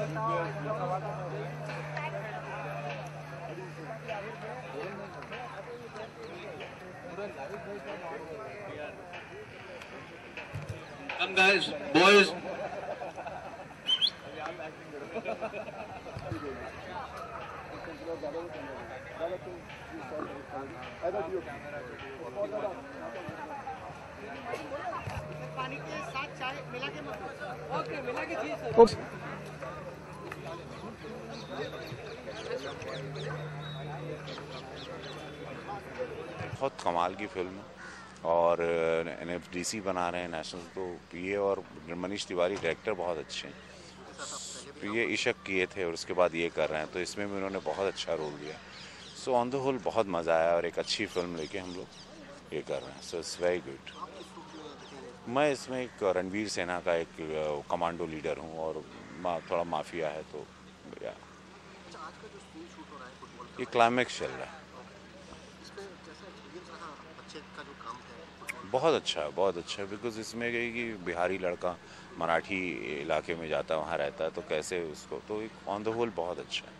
Come guys, boys. पानी के साथ चाय मिला के ओके मिला के जी सर। बहुत कमाल की फिल्म है और NFDC बना रहे हैं नेशनल, तो ये और मनीष तिवारी डायरेक्टर बहुत अच्छे हैं। तो ये इशक किए थे और उसके बाद ये कर रहे हैं, तो इसमें भी उन्होंने बहुत अच्छा रोल दिया। सो ऑन द होल बहुत मज़ा आया और एक अच्छी फिल्म लेके हम लोग ये कर रहे हैं। So it's very good. मैं इसमें एक रणवीर सेना का एक कमांडो लीडर हूँ और थोड़ा माफिया है, तो या ये क्लाइमैक्स चल रहा है। बहुत अच्छा है बिकॉज इसमें गई कि बिहारी लड़का मराठी इलाके में जाता है, वहाँ रहता है, तो कैसे उसको, तो ऑन द होल बहुत अच्छा है।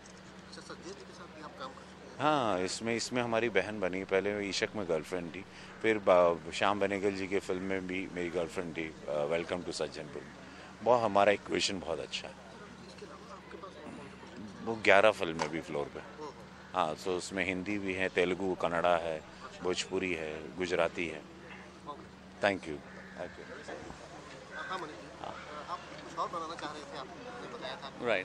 हाँ, इसमें हमारी बहन बनी, पहले इशक में गर्लफ्रेंड थी, फिर श्याम बेनेगल जी के फिल्म में भी मेरी गर्लफ्रेंड थी, वेलकम टू सज्जनपुर। बहुत हमारा इक्वेशन बहुत अच्छा है। वो 11 फिल्में भी फ्लोर पे। हाँ, तो उसमें हिंदी भी है, तेलुगु, कन्नड़ा है, भोजपुरी है, गुजराती है। Thank you. राइट,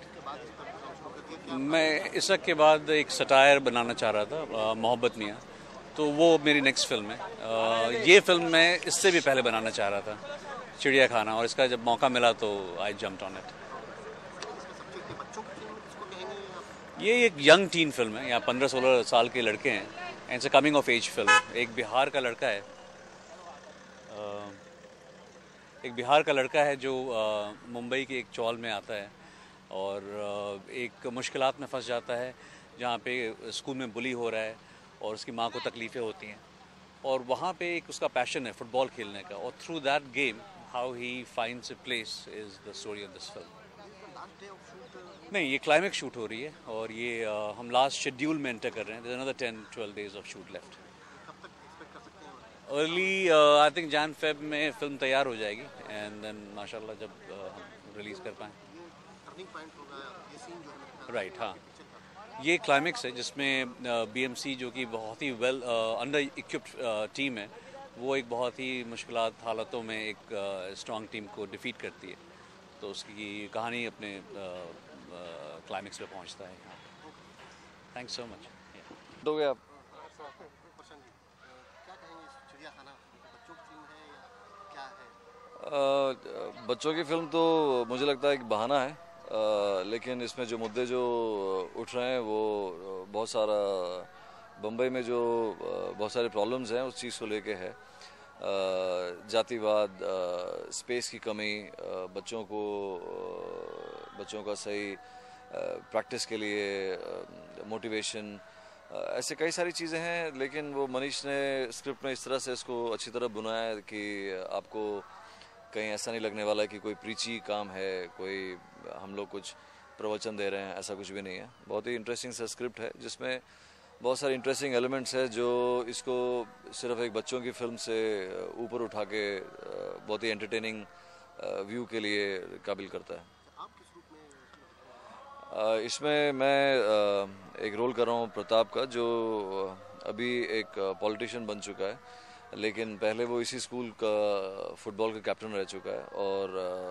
मैं इशक के बाद एक सटायर बनाना चाह रहा था, मोहब्बत मियाँ, तो वो मेरी नेक्स्ट फिल्म है। ये फिल्म मैं इससे भी पहले बनाना चाह रहा था, चिड़ियाखाना, और इसका जब मौका मिला तो आई जम्प्ड ऑन इट। ये एक यंग टीन फिल्म है, यहाँ 15-16 साल के लड़के हैं, and it's a coming of age film. एक बिहार का लड़का है जो मुंबई के एक चौल में आता है और एक मुश्किलात में फंस जाता है, जहाँ पे स्कूल में बुली हो रहा है और उसकी माँ को तकलीफ़ें होती हैं, और वहाँ पे एक उसका पैशन है फुटबॉल खेलने का, और through that game how he finds a place is the story of this film. नहीं, ये क्लाइमेक्स शूट हो रही है और ये हम लास्ट शेड्यूल में एंटर कर रहे हैं। There another 10-12 days of shoot left. Early I think Jan-Feb में फिल्म तैयार हो जाएगी, एंड देन माशाल्लाह जब हम रिलीज़ कर पाएँ। राइट, हाँ, ये क्लाइमेक्स है जिसमें BMC जो कि बहुत ही वेल अंडर इक्विप्ड टीम है, वो एक बहुत ही मुश्किलात हालातों में एक स्ट्रॉन्ग टीम को डिफीट करती है, तो उसकी कहानी अपने क्लाइमेक्स पे पहुंचता है। Thanks so much. हो गया। बच्चों की फिल्म तो मुझे लगता है कि बहाना है, लेकिन इसमें जो मुद्दे जो उठ रहे हैं वो बहुत सारा बम्बई में जो बहुत सारे प्रॉब्लम्स हैं उस चीज़ को लेके है। जातिवाद, स्पेस की कमी, बच्चों का सही प्रैक्टिस के लिए मोटिवेशन, ऐसे कई सारी चीज़ें हैं, लेकिन वो मनीष ने स्क्रिप्ट में इस तरह से इसको अच्छी तरह बुनाया है कि आपको कहीं ऐसा नहीं लगने वाला कि कोई प्रीची काम है, कोई हम लोग कुछ प्रवचन दे रहे हैं, ऐसा कुछ भी नहीं है। बहुत ही इंटरेस्टिंग सा स्क्रिप्ट है जिसमें बहुत सारे इंटरेस्टिंग एलिमेंट्स है जो इसको सिर्फ एक बच्चों की फिल्म से ऊपर उठा के बहुत ही एंटरटेनिंग व्यू के लिए काबिल करता है। इसमें मैं एक रोल कर रहा हूँ प्रताप का, जो अभी एक पॉलिटिशियन बन चुका है, लेकिन पहले वो इसी स्कूल का फुटबॉल का कैप्टन रह चुका है और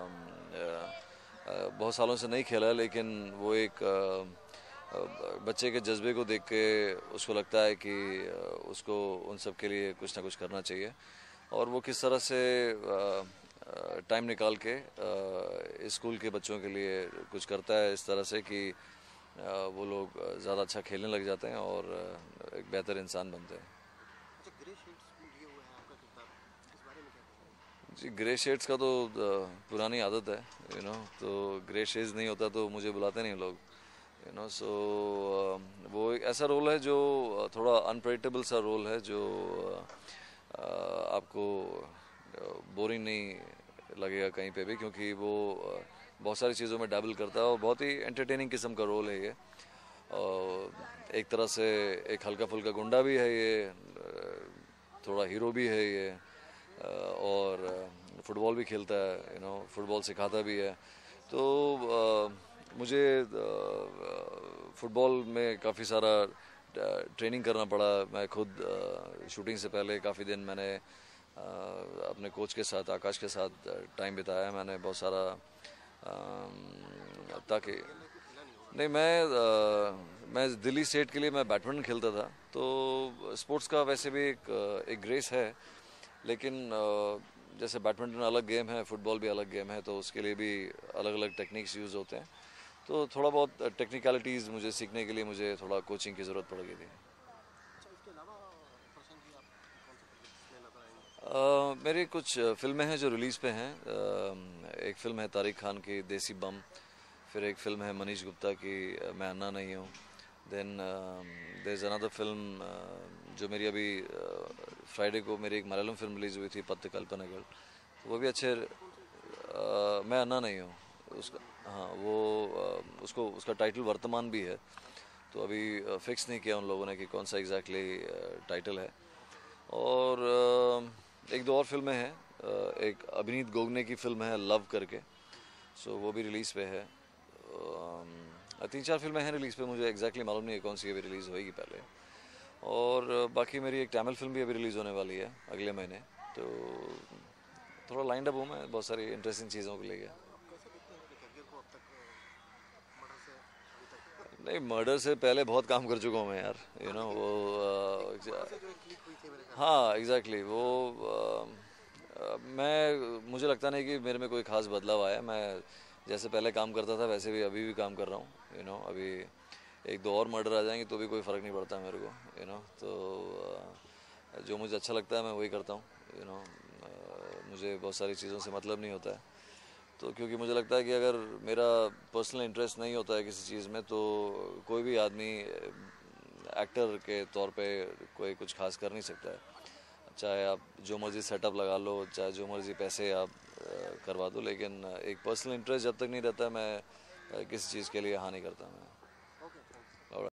बहुत सालों से नहीं खेला, लेकिन वो एक बच्चे के जज्बे को देख के उसको लगता है कि उसको उन सब के लिए कुछ ना कुछ करना चाहिए, और वो किस तरह से टाइम निकाल के स्कूल के बच्चों के लिए कुछ करता है इस तरह से कि वो लोग ज़्यादा अच्छा खेलने लग जाते हैं और एक बेहतर इंसान बनते हैं। जी, ग्रे शेड्स का तो पुरानी आदत है, तो ग्रे शेड्स नहीं होता तो मुझे बुलाते नहीं लोग, सो वो एक ऐसा रोल है जो थोड़ा अनप्रेडिक्टेबल सा रोल है, जो आपको बोरिंग नहीं लगेगा कहीं पे भी, क्योंकि वो बहुत सारी चीज़ों में डैबल करता है और बहुत ही एंटरटेनिंग किस्म का रोल है ये। एक तरह से एक हल्का फुल्का गुंडा भी है ये, थोड़ा हीरो भी है ये, और फुटबॉल भी खेलता है, फुटबॉल सिखाता भी है। तो मुझे फुटबॉल में काफ़ी सारा ट्रेनिंग करना पड़ा। मैं खुद शूटिंग से पहले काफ़ी दिन मैंने अपने कोच के साथ, आकाश के साथ टाइम बिताया मैंने बहुत सारा, ताकि नहीं, मैं दिल्ली स्टेट के लिए मैं बैडमिंटन खेलता था। तो स्पोर्ट्स का वैसे भी एक ग्रेस है, लेकिन जैसे बैडमिंटन अलग गेम है, फुटबॉल भी अलग गेम है, तो उसके लिए भी अलग अलग टेक्निक्स यूज़ होते हैं। तो थोड़ा बहुत टेक्निकलिटीज़ मुझे सीखने के लिए मुझे थोड़ा कोचिंग की ज़रूरत पड़ गई थी। मेरी कुछ फिल्में हैं जो रिलीज़ पे हैं। एक फ़िल्म है तारिक खान की देसी बम, फिर एक फ़िल्म है मनीष गुप्ता की मैं अन्ना नहीं हूँ। Then there is another film जो मेरी अभी फ्राइडे को मेरी एक मलयालम फिल्म रिलीज़ हुई थी पत्त कल्पनागल, वो भी अच्छे। मैं अन्ना नहीं हूँ उसका, हाँ वो उसका टाइटल वर्तमान भी है, तो अभी फिक्स नहीं किया उन लोगों ने कि कौन सा एग्जैक्टली टाइटल है। और एक दो और फिल्में हैं, एक अभिनीत गोगने की फिल्म है लव करके, सो वो भी रिलीज़ पे है। 3-4 फिल्में हैं रिलीज़ पे, मुझे एग्जैक्टली मालूम नहीं है कौन सी अभी रिलीज़ होएगी पहले। और बाकी मेरी एक तमिल फिल्म भी अभी रिलीज़ होने वाली है अगले महीने, तो थोड़ा लाइंड अप हूँ मैं बहुत सारी इंटरेस्टिंग चीज़ों को लेके। नहीं, मर्डर से पहले बहुत काम कर चुका हूँ मैं यार, वो हाँ एग्जैक्टली वो मुझे लगता नहीं कि मेरे में कोई ख़ास बदलाव आया। मैं जैसे पहले काम करता था वैसे भी अभी भी काम कर रहा हूँ। अभी एक दो और मर्डर आ जाएंगे तो भी कोई फ़र्क नहीं पड़ता मेरे को। तो जो मुझे अच्छा लगता है मैं वही करता हूँ। मुझे बहुत सारी चीज़ों से मतलब नहीं होता है, तो क्योंकि मुझे लगता है कि अगर मेरा पर्सनल इंटरेस्ट नहीं होता है किसी चीज़ में, तो कोई भी आदमी एक्टर के तौर पे कोई कुछ खास कर नहीं सकता है। चाहे आप जो मर्ज़ी सेटअप लगा लो, चाहे जो मर्ज़ी पैसे आप करवा दो, लेकिन एक पर्सनल इंटरेस्ट जब तक नहीं रहता मैं किसी चीज़ के लिए हाँ नहीं करता मैं।